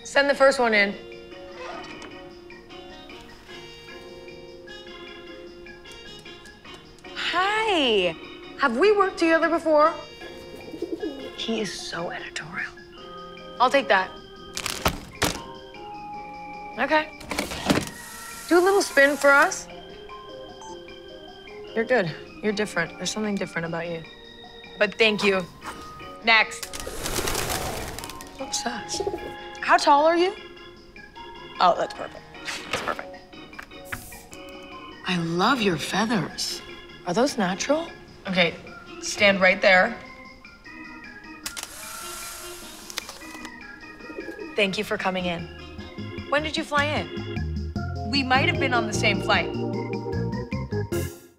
Send the first one in. Hi. Have we worked together before? He is so editorial. I'll take that. Okay. Do a little spin for us. You're good. You're different. There's something different about you. But thank you. Next. So obsessed. How tall are you? Oh, that's perfect. That's perfect. I love your feathers. Are those natural? Okay, stand right there. Thank you for coming in. When did you fly in? We might have been on the same flight.